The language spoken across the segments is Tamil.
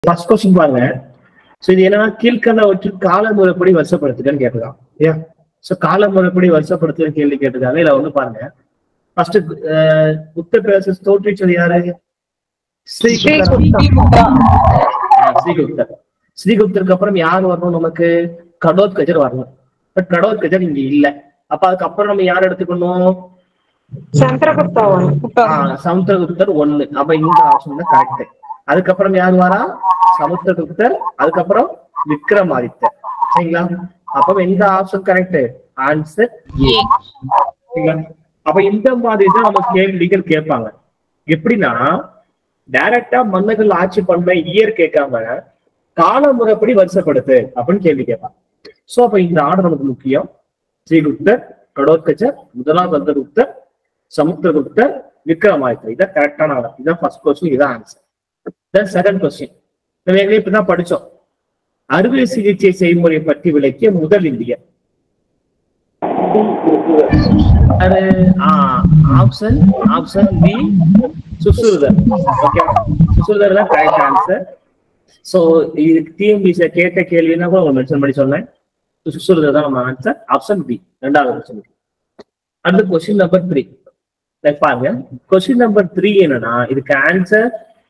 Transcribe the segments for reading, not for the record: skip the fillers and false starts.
ஃபர்ஸ்ட் கொஸ்டின் பாருங்க. ஸோ இது என்னன்னா கீழ்கண்டவற்றில் கால முறைப்படி வருஷப்படுத்துக்கன்னு கேட்டுருக்காங்க. ஏன் ஸோ கால முறைப்படி வருஷப்படுத்துன்னு கேள்வி கேட்டிருக்காங்க. இதுல வந்து பாருங்க, ஃபர்ஸ்ட் குப்த பேரரசு தோற்றுவிச்சது யாரு? ஸ்ரீகுப்தர். ஸ்ரீகுப்தருக்கு அப்புறம் யார் வரணும்? நமக்கு கடோத்கஜர் வரணும். பட் கடோத்கஜர் இங்க இல்ல. அப்ப அதுக்கப்புறம் நம்ம யார் எடுத்துக்கணும்? சமுத்திரகுப்தர் 1. அப்ப இந்த ஆப்ஷன் தான் கரெக்ட். அதுக்கப்புறம் யார் வரா? சமுத்திரகுப்தர். அதுக்கப்புறம் விக்ரமாதித்தர். சரிங்களா? அப்ப எந்த ஆப்ஷன் கரெக்ட்? Answer A. சரிங்களா? அப்ப இந்த மாதிரி தான் நம்ம கேள்விகள் கேட்பாங்க. எப்படின்னா டைரக்டா மன்னர்கள் ஆட்சி பண்ண இயர் கேட்காம கால முறைப்படி வருஷப்படுத்து அப்படின்னு கேள்வி கேட்பாங்க. சோ அப்ப இந்த ஆர்டர் நமக்கு முக்கியம். ஸ்ரீகுப்தர், கடோத்கஜர், முதலாம் சந்திரகுப்தர், சமுத்திரகுப்தர், விக்ரமாதித்தர். இதான் கரெக்டான ஆர்டர். இதான் ஃபர்ஸ்ட் கொஸ்டின், இதான் ஆன்சர். தென் செகண்ட் கொஸ்டின் நம்ம இப்பதான் படிச்சோம். அறுவை சிகிச்சை செய்முறை பற்றி விளக்கிய முதல் இந்தியர். ஆப்ஷன் பி சுஷ்ருதர். ஓகே, சுஷ்ருதர் தான் கரெக்ட் ஆன்சர். சோ இதுக்கு டிஎம்பிசி கேட்ட கேள்வினா கூட உங்களுக்கு மென்ஷன் பண்ணி சொன்னேன். சுஷ்ருதர் தான் நம்ம ஆன்சர். ஆப்ஷன் பி ரெண்டாவது கொஸ்டின். அடுத்த கொஸ்டின் நம்பர் 3 பாருங்க. கொஸ்டின் நம்பர் 3 என்னன்னா இதுக்கு answer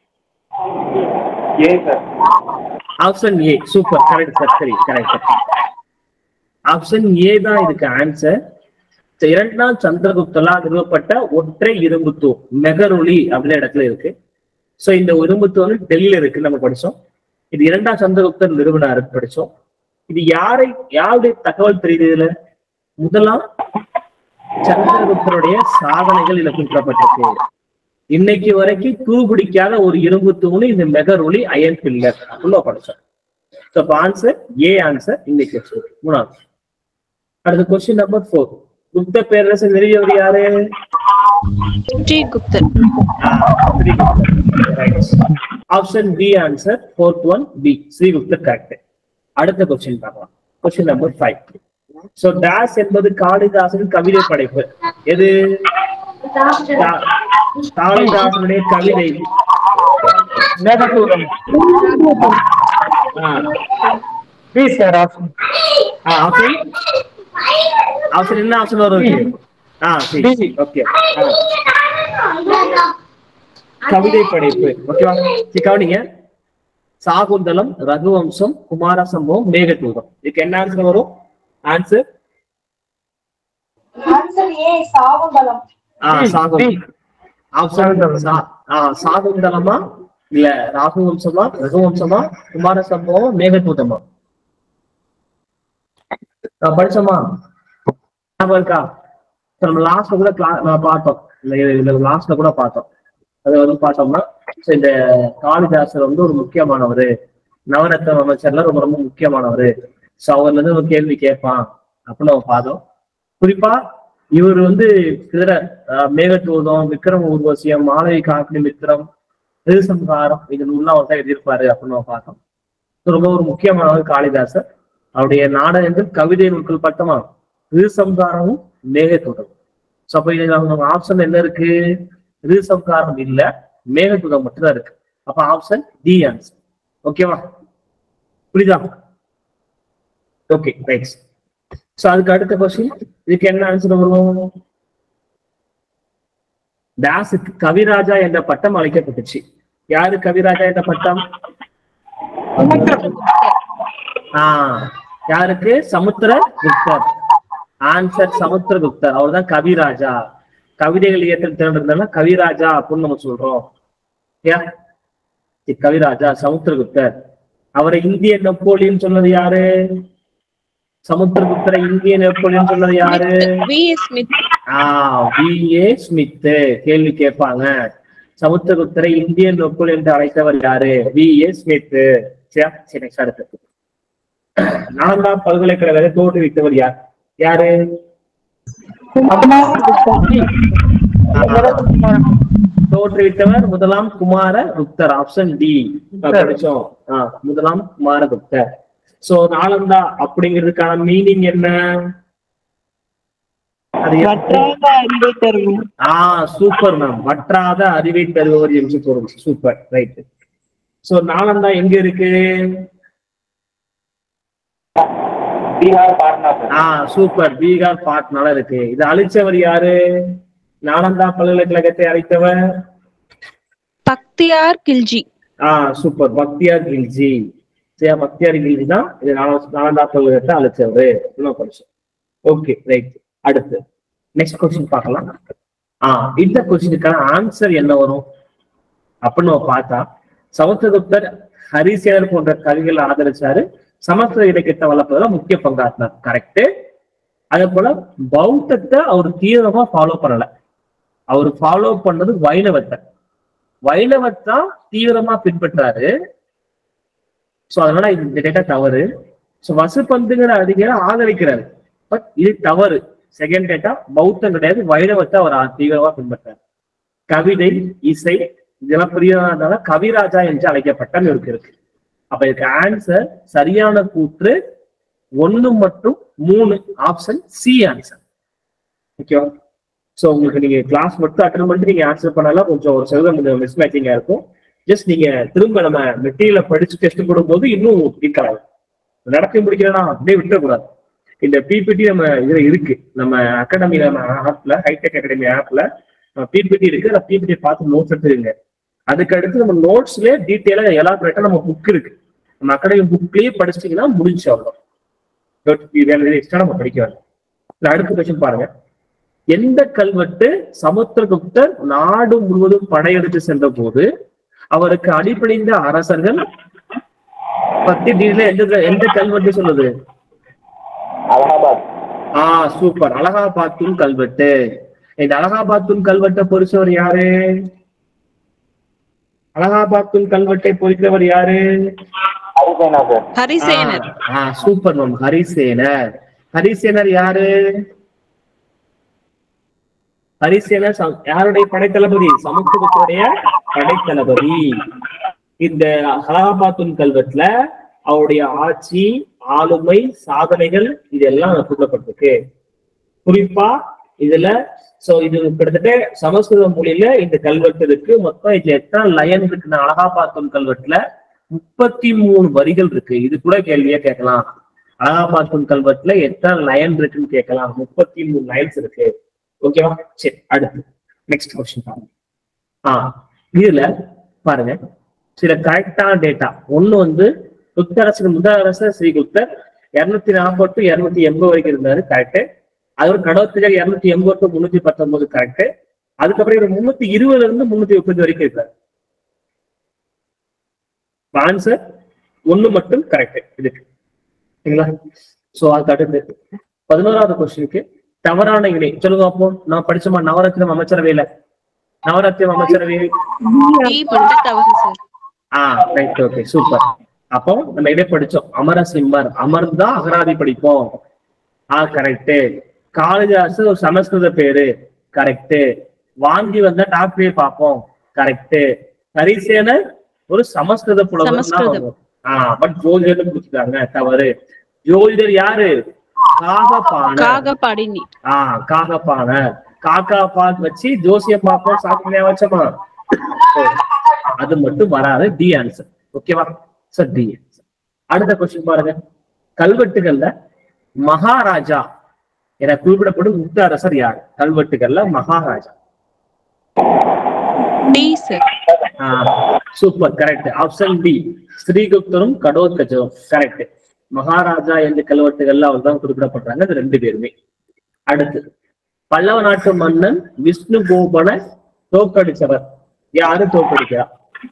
A sir. Option A. Super, correct sir. சரி, கரெக்ட். ஆப்ஷன் ஏ தான் இதுக்கு ஆன்சர். இரண்டாம் சந்திரகுப்தரால் நிறுவப்பட்ட ஒற்றை இரும்பு தூண் மெகரொலி அப்படின்ற இடத்துல இருக்கு. சோ இந்த இரும்பு தூண் டெல்லியில இருக்கு, நம்ம படிச்சோம். இது இரண்டாம் சந்திரகுப்தர் நிறுவனாரு படிச்சோம். இது யாருடைய தகவல் தெரியுது? இதுல முதலாம் சந்திரகுப்தருடைய சாதனைகள் இதுல குறிப்பிடப்பட்டிருக்கு. இன்னைக்கு வரைக்கும் தூபிடிக்காத ஒரு இரும்பு தூண் இந்த மெகரொலி அயன் பில்லர் உள்ள படிச்சோம். சோ ஆன்சர் ஏ ஆன்சர் இன்னைக்கு. மூணாவது. அடுத்த கொஸ்டின் நம்பர் 4. குப்த பேரரசு நிறுவியவர் யாரு? ஸ்ரீகுப்தர். Option B answer. Fourth one B, ஸ்ரீகுப்தர் கரெக்ட். அடுத்த கொஸ்டின் பார்க்கலாம். Question number 5. சோ டாஸ் என்பது காளிதாசனின் கவிதை படைப்பு. எது? காளிதாசனுடைய கவிதை மேகதூதம். B sir option. ஆப்ஷன் என்ன ஆப்ஷன் வரும்? ஓகே, கவிதை படைப்பு. ஓகேவா? கவனிங்க. சாகுந்தலம், ரகுவம்சம், குமார சம்பவம், மேகதூதம். இதுக்கு என்ன ஆன்சர் வரும்? ஆன்சர் சாகுந்தலம். சாகுந்தலமா இல்ல ராகுவம்சமா, ரகுவம்சமா, குமார சம்பவம், மேகதூதமா? படிச்சோமா? இருக்கா? நம்ம லாஸ்ட்ல கூட பார்த்தோம். லாஸ்ட்ல கூட பார்த்தோம். அது வந்து பார்த்தோம்னா இந்த காளிதாசர் வந்து ஒரு முக்கியமானவர், நவரத்ன அமைச்சர்ல ரொம்ப ரொம்ப முக்கியமானவர். சோ அவர்ல இருந்து ஒரு கேள்வி கேட்பான் அப்படின்னு நம்ம பார்த்தோம். குறிப்பா இவர் வந்து மேகதூதம், விக்ரம ஊர்வசியம், மாளவி காக்கினி மித்திரம், ரிதுசம்ஹாரம் இது நூல்லாம் அவர் தான் எழுதியிருப்பாரு அப்படின்னு நம்ம பார்த்தோம். ரொம்ப ஒரு முக்கியமானவர் காளிதாசர். அவருடைய நாடகங்கள் கவிதை நூல்கள் பட்டமா ரிதுசம்ஹாரமும் மேகதூதம். சோ அப்ப நம்ம ஆப்ஷன் என்ன இருக்கு? ரிதுசம்ஹாரம் இல்ல, மேகதூதம் மட்டும்தான் இருக்கு. அப்ப ஆப்ஷன் டி ஆன்சர். ஓகேவா? புரியுதா? Okay, right. சோ அதுக்கு அடுத்த கொஸ்டின், இதுக்கு என்ன ஆன்சர் வரும்? தாஸுக்கு கவிராஜா என்ற பட்டம் அளிக்கப்பட்டுச்சு. யாரு கவிராஜா என்ற பட்டம்? யாருக்கு? சமுத்திரகுப்தர். ஆன்சர் சமுத்திரகுப்தர். அவர் தான் கவிராஜா. கவிதைகள் இயற்ற திறன் இருந்தாலும் கவிராஜா அப்படின்னு நம்ம சொல்றோம். கவிராஜா சமுத்திரகுப்தர். அவரை இந்திய நெப்போலியன் சொன்னது யாரு? சமுத்திரகுப்தரை இந்திய நெப்போலியன் சொன்னது யாரு? வி.ஏ. ஸ்மித். கேள்வி கேட்பாங்க. சமுத்திரகுப்தரை இந்திய நெப்போலியன் என்று அழைத்தவர் யாரு? வி.ஏ. ஸ்மித். சரி, அடுத்து நாலந்தா பல்கலைக்கழகத்தை தோற்றுவித்தவர் யார்? யாரு? தோற்றுவித்தவர் முதலாம் குமாரகுப்தர். ஆப்ஷன் டி படிச்சோம். முதலாம் குமாரகுப்தர். சோ நாலந்தா அப்படிங்கிறதுக்கான மீனிங் என்ன? Super ma'am. வற்றாத அறிவை தருபவர் என்று பொருள். Super, right. சோ நாலந்தா எங்க இருக்கு? பீகார் பாட்னா சார். சூப்பர், பீகார் பாட்னால இருக்கு. இது அழிச்சவர் யாரு? நாலந்தா பல்கலைக்கழகத்தை அழித்தவர் பக்தியார் கில்ஜி. சூப்பர், பக்தியார் கில்ஜி. சரியா, பக்தியார் கில்ஜி தான் இது நாலந்தா பல்கலைக்கழகத்தை அழிச்சவரு. Okay, right. அடுத்து நெக்ஸ்ட் கொஸ்டின் பார்க்கலாம். இந்த கொஸ்டினுக்கான ஆன்சர் என்ன வரும் அப்படின்னு நம்ம பார்த்தா, சமுத்திரகுப்தர் ஹரிசேனர் போன்ற கவிகளை ஆதரிச்சாரு, சமஸ்கிருத இலக்கியத்தை வளர்ப்பதுல முக்கிய பங்காற்றினார். கரெக்ட். அதே போல பௌத்தத்தை அவர் தீவிரமா ஃபாலோ பண்ணல. அவர் ஃபாலோ பண்ணது வைணவத்தை தீவிரமா பின்பற்றாரு. சோ அதனால இந்த டேட்டா தவறு. சோ வசுபந்துங்கிற அதிகார ஆதரிக்கிறாரு, பட் இது தவறு. செகண்ட் டேட்டா பௌத்தம் கிடையாது, வைணவத்தை அவர் தீவிரமா பின்பற்றார். கவிதை, இசை இதெல்லாம் புரியாதனால கவிராஜா என்று அழைக்கப்பட்ட இருக்கு. அப்ப இதுக்கு ஆன்சர் சரியான கூற்று 1 மற்றும் 3, ஆப்ஷன் சி ஆன்சர். ஓகேவா? சோ உங்களுக்கு நீங்க கிளாஸ் மட்டும் அட்டெண்ட் பண்ணிட்டு நீங்க ஆன்சர் பண்ணாலும் கொஞ்சம் ஒரு சதவீதம் மிஸ் மேட்சிங்கா இருக்கும். ஜஸ்ட் நீங்க திரும்ப நம்ம மெட்டீரியலை படிச்சு டெஸ்ட் போடும்போது இன்னும் இருக்கலாம். நடத்தி முடிக்கிறேன்னா அப்படியே விட்டுறக்கூடாது. இந்த பிபிடி நம்ம இதுல இருக்கு, நம்ம அகாடமி ஆப்ல, ஹைடெக் அகாடமி ஆப்ல பிபிடி இருக்கு. அந்த பிபிடி பார்த்து நோட்ஸ் எடுத்துருங்க. அதுக்கு அடுத்து நம்ம நோட்ஸ்ல டீட்டெயிலா எலாபரேட்டா நம்ம புக் இருக்கு, நம்ம அகாடமி புக்லயே படிச்சிட்டீங்கன்னா முடிஞ்சு அவ்வளோ. எக்ஸ்ட்ரா நம்ம படிக்க வேண்டாம். அடுத்த கொஸ்டின் பாருங்க. எந்த கல்வெட்டு சமுத்திரகுப்தர் நாடு முழுவதும் படையெடுத்து சென்ற போது அவருக்கு அடிபணிந்த அரசர்கள் பத்தி எந்த கல்வெட்டு சொல்லுது? அலகாபாத். சூப்பர், அலகாபாத்துன் கல்வெட்டு. இந்த அலகாபாத்துன் கல்வெட்டை பொறிச்சவர் யாரு? அலகாபாத்துன் கல்வெட்டை பொறிக்கிறவர் யாரு? ஹரிசேனர். Super ma'am, ஹரிசேனர். ஹரிசேனர் யாரு? ஹரிசேனர் யாருடைய படைத்தளபதி? சமுத்திரகுப்தருடைய படைத்தளபதி. இந்த அலகாபாத்துன் கல்வெட்டுல அவருடைய ஆட்சி, ஆளுமை, சாதனைகள் இதெல்லாம் குறிப்பிடப்பட்டிருக்கு. குறிப்பா இதுல இது கிட்டத்தட்ட சமஸ்கிருத மொழியில இந்த கல்வெட்டு இருக்கு. மொத்தம் இதுல எத்தனை லைன் இருக்குன்னா, அலகாபாத்துன் கல்வெட்டுல 33 வரிகள் இருக்கு. இது கூட கேள்வியா கேட்கலாம். அலகாபாத்துன் கல்வெட்டுல எத்தனை லைன் இருக்குன்னு கேட்கலாம். 33 லைன்ஸ் இருக்கு. ஓகேவா? சரி, அடுத்து நெக்ஸ்ட் கொஸ்டின் பாருங்க. இதுல பாருங்க சில கரெக்டான டேட்டா. ஒண்ணு குப்தரசன் முதல் அரசர் ஸ்ரீகுப்தர் 240 to 280 வரைக்கும் இருந்தாரு. கரெக்ட். அது ஒரு கடவுத்திஜர் 280 to 319 கரெக்ட். அதுக்கப்புறம் 320 இருந்து 330 வரைக்கும் இருக்காரு. ஆன்சர் 1 மட்டும் கரெக்ட் இதுக்கு. சரிங்களா? சோ அதுக்கு அடுத்து 11வது கொஸ்டினுக்கு தவறான இணை சொல்லுங்க. அப்போ நான் படிச்சோமா நவரத்னம் அமைச்சரவையில? நவரத்னம் அமைச்சரவை ரைட். Okay, super. அப்போ நம்ம இதை படிச்சோம், அமரசிம்மர். அமர்தான் அகராதி படிப்போம். கரெக்ட். காளிதாசு ஒரு சமஸ்கிருத பேரு. கரெக்ட். வாங்கி வந்த டாக்டரே பார்ப்போம். கரெக்ட். ஹரிசேனர் ஒரு சமஸ்கிருத புலவர். பட் ஜோதிடர் முடிச்சுட்டாங்க, தவறு. ஜோதிடர் யாரு? காகபாடினி. காகபாணர். காக்கா பாத் வச்சு ஜோசியம் பார்ப்போம், சாப்பிட்டு வச்சோமா? அது மட்டும் வராது. D answer. ஓகேவா? Sir D answer. அடுத்த கொஸ்டின் பாருங்க. கல்வெட்டுகள்ல மகாராஜா என குறிப்பிடப்படும் முத்த அரசர் யார்? கல்வெட்டுகள்ல Maharaja. D sir. Super, correct. Option D, ஸ்ரீகுப்தரும் கடோத்கஜரும். கரெக்ட். மகாராஜா என்ற கல்வெட்டுகள்ல அவர் தான் குறிப்பிடப்படுறாங்க, அது 2 பேருமே. அடுத்து பல்லவ நாட்டு மன்னன் விஷ்ணு கோபனை தோற்கடிச்சவர் யாரு? தோற்கடிக்கிறா?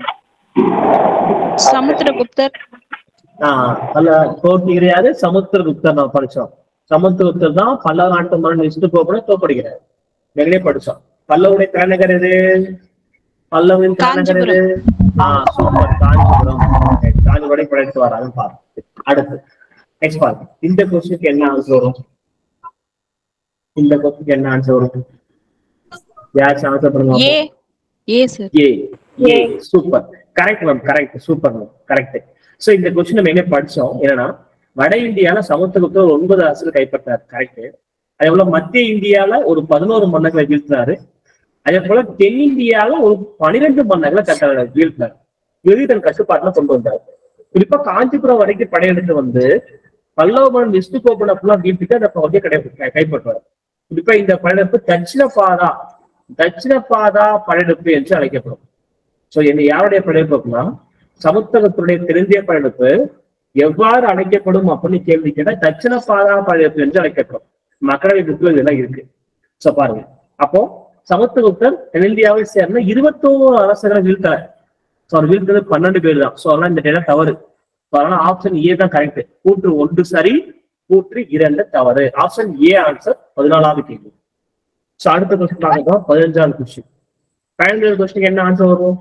சமுத்திரகுப்தர். தோற்கடிக்கிறாரு சமுத்திரகுப்தர். நான் படிச்சோம். சமுத்திரகுப்தர் தான் பல்லவ நாட்டு மன்னன் விஷ்ணு கோபனை தோற்கடிக்கிறார். வெளியே படிச்சோம். பல்லவுடைய தலைநகர் எது? பல்லவின் தலைநகர் எது? சூப்பர், காஞ்சிபுரம். காஞ்சிபுரம் படைத்து வராதுன்னு பாருங்க. அடுத்து நெக்ஸ்ட் பாருங்க. இந்த கொஸ்டினுக்கு என்ன ஆன்சர் வரும்? இந்த கொஸ்டினுக்கு என்ன ஆன்சர் வரும்? யாராச்சும் ஆன்சர் பண்ணுங்க. A sir. A. Super, correct ma'am. Correct, super ma'am, correct. So இந்த கொஸ்டின் நம்ம என்ன படிச்சோம்? என்னன்னா வட இந்தியால சமுத்திரகுப்தர் 9 அரசுகள் கைப்பற்றாரு. கரெக்ட். அதே போல மத்திய இந்தியால ஒரு 11 மன்னர்களை வீழ்த்தினாரு. அதே போல தென்னிந்தியால ஒரு 12 மன்னர்களை வீழ்த்தினாரு. இறுதி தன் கட்டுப்பாட்டுல கொண்டு வந்தார். குறிப்பா காஞ்சிபுரம் வரைக்கும் படையெடுத்து வந்து பல்லவ மன்னன் விஷ்ணு கோபுரம் ஃபுல்லா வீட்டுக்கு அந்த பகுதியை கைப்பற்றுவார். குறிப்பா இந்த படையெடுப்பு தட்சிண பாதா படையெடுப்பு என்று அழைக்கப்படும். சோ என்ன யாருடைய படையெடுப்பு அப்படின்னா சமுத்திரத்துடைய தெரிந்திய படையெடுப்பு எவ்வாறு அழைக்கப்படும் அப்படின்னு கேள்வி கேட்டா தட்சிண பாதா படையெடுப்பு என்று அழைக்கப்படும். மக்களவை புக்கில் இதெல்லாம் இருக்கு. சோ பாருங்க, அப்போ சமுத்திரகுப்தர் தென்னிந்தியாவை சேர்ந்த 21 அரசர்களை வீழ்த்தார். சோ அவர் வீழ்த்தது 12 பேர் தான். சோ அதெல்லாம் இந்த டேட்டா தவறு. அதனால ஆப்ஷன் ஏ தான் கரெக்ட். கூற்று 1 சரி, கூற்று 2 தவறு. ஆப்ஷன் ஏ ஆன்சர் 14வது கேள்வி. சோ அடுத்த கொஸ்டின் பார்க்கலாம், 15வது கொஸ்டின். 15வது கொஸ்டின் என்ன ஆன்சர் வரும்?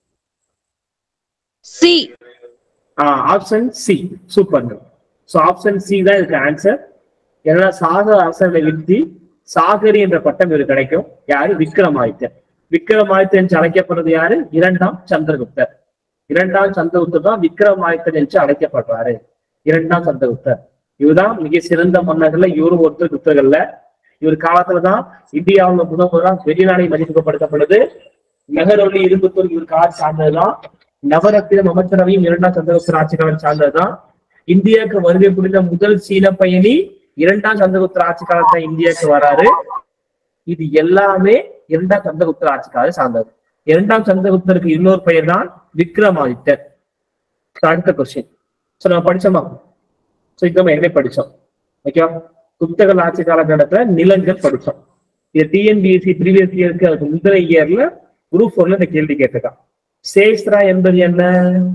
C. Option C. Super. So option C தான் இதுக்கு ஆன்சர். ஏன்னா சாகர அரசர்களை வீழ்த்தி சாகரி என்ற பட்டம் இவருக்கு கிடைக்கும். யாரு? விக்ரமாதித்தன். விக்ரமாதித்தன் என்று அழைக்கப்படுறது யாரு? 2ஆம் சந்திரகுப்தர். 2ஆம் சந்திரகுப்தர் தான் விக்ரமாதித்தன் என்று அழைக்கப்படுறாரு. 2ஆம் சந்திரகுப்தர் இவர்தான் மிக சிறந்த மன்னர்கள்ல இவரும் ஒருத்தர் குப்தர்கள்ல. இவர் காலத்துலதான் இந்தியாவுல முதல்வராக வெளிநாடை மதிப்பிக்கப்படுத்தப்படுது. மெஹரொலி இரும்புத்தூர் இவர் கால சார்ந்ததுதான். நவரத்தினம் அமைச்சரவையும் 2ஆம் சந்திரகுப்தர் ஆட்சி காலம் சார்ந்ததுதான். இந்தியாவுக்கு வருகை புரிந்த முதல் சீன பயணி 2ஆம் சந்திரகுப்தர் ஆட்சி காலத்துல இந்தியாவுக்கு வராரு. இது எல்லாமே 2ஆம் சந்திரகுப்தர் ஆட்சி காலம் சார்ந்தது. 2ஆம் சந்திரகுப்தருக்கு இன்னொரு பெயர் தான் விக்ரமாதித்தர். அடுத்த கொஸ்டின். சோ நம்ம படிச்சோமா? சோ இது நம்ம என்ன படிச்சோம்? ஓகேவா? குப்தர்கள் ஆட்சி காலகட்டத்துல நிலங்கள் படிச்சோம். இது டிஎன்பிஎஸ்சி ப்ரீவியஸ் இயருக்கு அதுக்கு முந்தைய இயர்ல குரூப் 4ல இந்த கேள்வி கேட்டிருக்கான். சேஸ்திரா என்பது என்ன?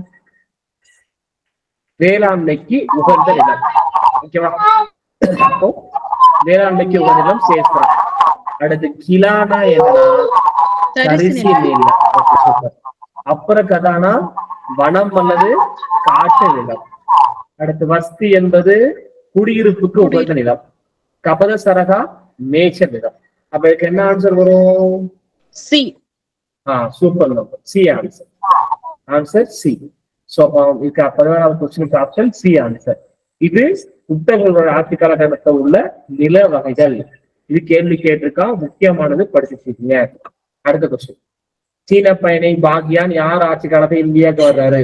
வேளாண்மைக்கு உகந்த நிலம். ஓகேவா? அப்போ வேளாண்மைக்கு உகந்த நிலம் சேஸ்திரா. அடுத்து கிலானா என்ன? தரிசு நிலம். அப்புறம் கதானா வனம் அல்லது காட்டு நிலம். அடுத்து வஸ்தி என்பது குடியிருப்புக்கு உகந்த நிலம். கபத சரகா மேய்ச்ச நிலம். அப்ப இதுக்கு என்ன ஆன்சர் வரும்? C. Super number. C answer. Answer C. So இதுக்கு 16வது கொஸ்டினுக்கு ஆப்ஷன் சி ஆன்சர். இது குப்தர்களோட ஆட்சி காலகட்டத்தில் உள்ள நில வகைகள். இது கேள்வி கேட்டிருக்கா, முக்கியமானது படிச்சுக்கீங்க. அடுத்த கொஸ்டின். சீன பயணி பாக்யான் யார் ஆட்சி காலத்தில் இந்தியாவுக்கு வர்றாரு?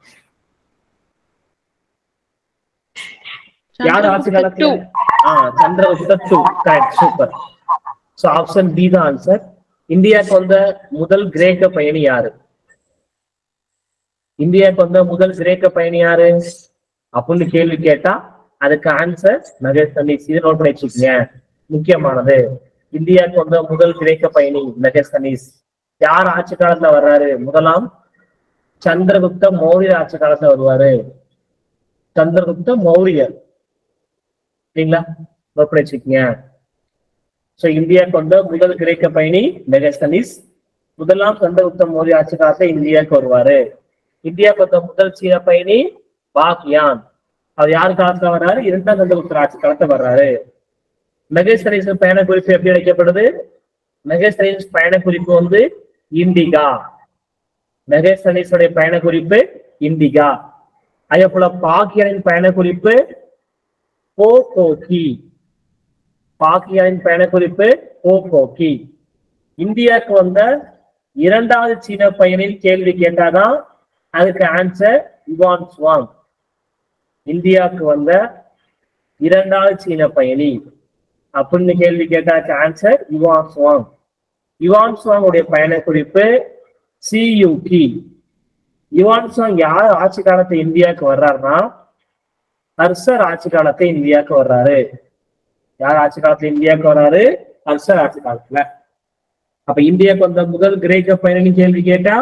யார் ஆட்சி காலத்துல? சந்திரகுப்தர் 2. Correct. Super. So option B தான் ஆன்சர். இந்தியாவுக்கு வந்த முதல் கிரேக்க பயணி யாரு? இந்தியாவுக்கு வந்த முதல் கிரேக்க பயணி யாரு அப்படின்னு கேள்வி கேட்டா அதுக்கு ஆன்சர் மெகஸ்தனிஸ். இதை நோட் பண்ணி வச்சுக்கீங்க, முக்கியமானது. இந்தியாவுக்கு வந்த முதல் கிரேக்க பயணி மெகஸ்தனிஸ். யார் ஆட்சி காலத்துல வர்றாரு? முதலாம் சந்திரகுப்த மௌரியர் ஆட்சி காலத்துல வருவாரு. சந்திரகுப்த மௌரியர். சரிங்களா? நோட் பண்ணி வச்சுக்கீங்க. சோ இந்தியாவுக்கு வந்த முதல் கிரேக்க பயணி மெகஸ்தனிஸ். முதலாம் சந்திரகுப்த மௌரிய ஆட்சி காலத்துல இந்தியாவுக்கு வருவாரு. இந்தியாவுக்கு வந்த முதல் சீன பயணி பாக்யான். அவர் யாரு காலத்துல வர்றாரு? 2ஆம் சந்திரகுப்தர் ஆட்சி காலத்துல வர்றாரு. மெகஸ்தனிஸ் பயண குறிப்பு எப்படி அழைக்கப்படுது? மெகஸ்தனிஸ் பயண குறிப்பு வந்து இண்டிகா. மெகஸ்தனிஸுடைய பயண குறிப்பு இண்டிகா. அதே போல பாக்யானின் பயண குறிப்பு போகோகி. பாக்யானின் பயண குறிப்பு போகோகி. இந்தியாவுக்கு வந்த 2வது சீன பயணின் கேள்வி கேட்டாதான் அதுக்கு ஆன்சர் யுவான் சுவாங். இந்தியாவுக்கு வந்த 2வது சீன பயணி அப்படின்னு கேள்வி கேட்டாக்கு answer Yuan Chwang. Yuan Chwang உடைய பயண குறிப்பு சியூகி. யுவான் சுவாங் யார் ஆட்சி காலத்தை இந்தியாவுக்கு வர்றாருன்னா ஹர்ஷர் ஆட்சி காலத்தை இந்தியாவுக்கு வர்றாரு. யார் ஆட்சி காலத்துல இந்தியாவுக்கு வர்றாரு? ஹர்ஷர் ஆட்சி காலத்துல. அப்ப இந்தியாவுக்கு வந்த முதல் கிரேக்க பயணி கேள்வி கேட்டா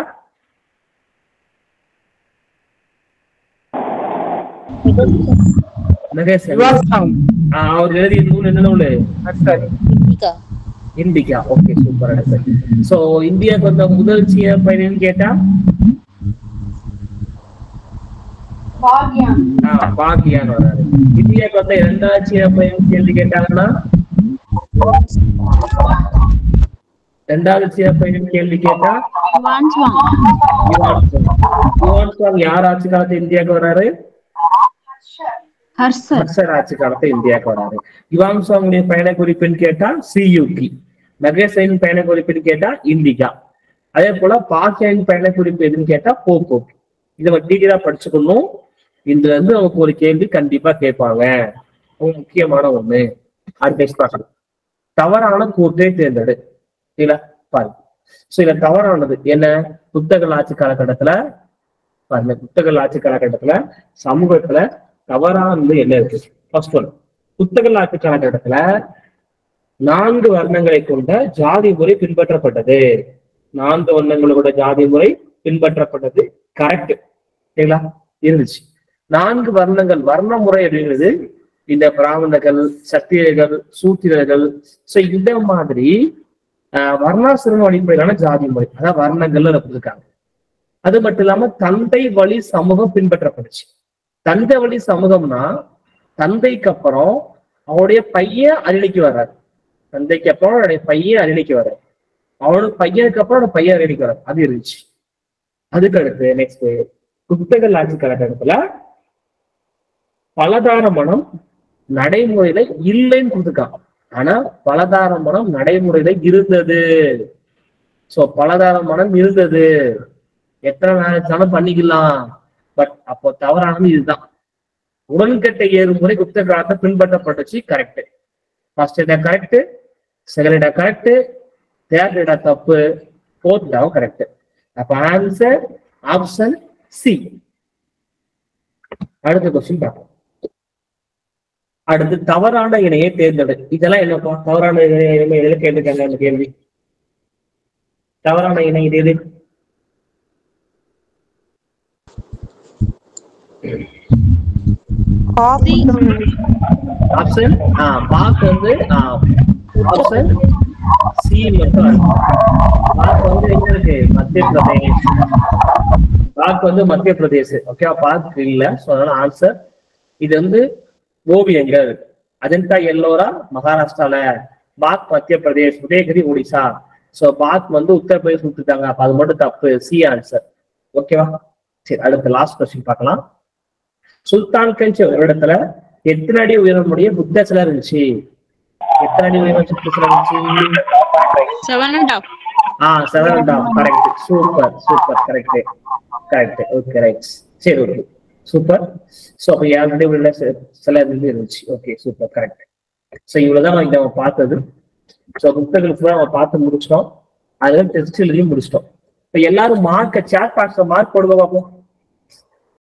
அவர் எழுதிய நூல் என்ன நூல்? இண்டிகா. Okay, super. சோ இந்தியாவுக்கு வந்த முதல் சீன பயணின்னு கேட்டா பாக்யான் வராரு. இந்தியாவுக்கு வந்த 2வது சீன பயணி கேள்வி கேட்டாங்கன்னா 2வது சீன பயணி கேள்வி கேட்டா யுவான் சுவாங் யார் ஆட்சி காலத்துல இந்தியாவுக்கு வர்றாரு? ஹர்ஷர் ஆட்சி காலத்துல இந்தியாவுக்கு வராரு. யுவான் சுவாங் பயண குறிப்புன்னு கேட்டா சியூகி. பயண குறிப்புன்னு கேட்டா இண்டிகா. அதே போல பாக்யானின் பயண குறிப்பு எதுன்னு கேட்டா போகோகி. இதை நம்ம டீட்டெயிலா படிச்சுக்கணும். இதுல இருந்து நமக்கு ஒரு கேள்வி கண்டிப்பா கேட்பாங்க, முக்கியமான ஒண்ணு. அடுத்த தவறான கூட்டை தேர்ந்தெடு. இல்ல பாருங்க. சோ இதுல தவறானது என்ன? புத்தக ஆட்சி காலகட்டத்துல பாருங்க, புத்தக ஆட்சி காலகட்டத்துல சமூகத்துல தவறானது என்ன இருக்கு? ஃபர்ஸ்ட் ஒன், புத்தக ஆட்சி காலகட்டத்துல 4 வர்ணங்களை கொண்ட ஜாதி முறை பின்பற்றப்பட்டது. 4 வர்ணங்களை கொண்ட ஜாதி முறை பின்பற்றப்பட்டது கரெக்ட். சரிங்களா? இருந்துச்சு. 4 வர்ணங்கள், வர்ண முறை அப்படிங்கிறது இந்த பிராமணர்கள், சத்திரியர்கள், சூத்திரர்கள், சோ இந்த மாதிரி வர்ணாசிரம அடிப்படையிலான ஜாதி முறை, அதாவது வர்ணங்கள்ல இருக்காங்க. அது மட்டும் இல்லாம தந்தை வழி சமூகம் பின்பற்றப்படுச்சு. தந்தை வழி சமூகம்னா தந்தைக்கு அப்புறம் அவனுடைய பையன் அரியணைக்கு வர்றாரு, தந்தைக்கு அப்புறம் அவனுடைய பையன் அரியணைக்கு வர்றாரு, அவனுக்கு பையனுக்கு அப்புறம் அவனோட பையன் அரியணைக்கு வர்றாரு. அது இருந்துச்சு. அதுக்கு அடுத்து நெக்ஸ்ட் புத்தக ஆட்சி காலகட்டத்துல பலதார மனம் நடைமுறையில இல்லைன்னு கொடுத்துருக்கான். ஆனா பலதார மனம் நடைமுறையில இருந்தது. சோ பலதார மனம் இருந்தது, எத்தனை நாளைக்கு பண்ணிக்கலாம். பட் அப்போ தவறானது இதுதான். உடன்கட்டை ஏறும் முறை குப்த காலத்தை பின்பற்றப்பட்டுச்சு. கரெக்ட். ஃபர்ஸ்ட் இடம் கரெக்ட், செகண்ட் இடம் கரெக்ட், தேர்ட் இடம் தப்பு, ஃபோர்த் இடம் கரெக்ட். அப்ப ஆன்சர் ஆப்ஷன் சி. அடுத்த கொஸ்டின் பார்ப்போம். அடுத்து தவறான இணையை தேர்ந்தெடு. இதெல்லாம் என்னப்பா? தவறான இணைய கேட்டிருக்காங்க அந்த கேள்வி. தவறான இணை இது எது? ஆப்ஷன் பாக் வந்து ஆப்ஷன் சி மட்டும். பாக் வந்து எங்க இருக்கு? மத்திய பிரதேஷ். பாக் வந்து மத்திய பிரதேஷ். ஓகே, பாக் இல்ல. சோ அதனால ஆன்சர் இது வந்து ஓவியங்கள். அஜந்தா எல்லோரா மகாராஷ்டிரால, பாக் மத்திய பிரதேஷ், உதயகிரி ஒடிசா. சோ பாக் வந்து உத்தரப்பிரதேஷ் கொடுத்துருக்காங்க. அப்ப அது மட்டும் தப்பு. C answer. ஓகேவா? சரி, அடுத்த லாஸ்ட் கொஸ்டின் பார்க்கலாம். சுல்தான்கஞ்ச் வருடத்துல எத்தனை அடி உயரமுடைய புத்த சிலை இருந்துச்சு? எத்தனை அடி உயரம் புத்த சிலை இருந்துச்சு? 7.5. 7.5. Correct. Super super. Correct correct. Okay right. சரி ஓகே சூப்பர். ஸோ அப்போ ஆல்ரெடி உள்ள சில இருந்துச்சு. Okay super correct. ஸோ இவ்வளவுதான் நம்ம பார்த்தது. ஸோ புத்தகங்களுக்கு தான் நம்ம பார்த்து முடிச்சிட்டோம். அதுல டெஸ்ட் எழுதியும் முடிச்சிட்டோம். இப்போ எல்லாரும் மார்க்கை சேட் பாக்ஸ்ல மார்க் போடுங்க பார்ப்போம்.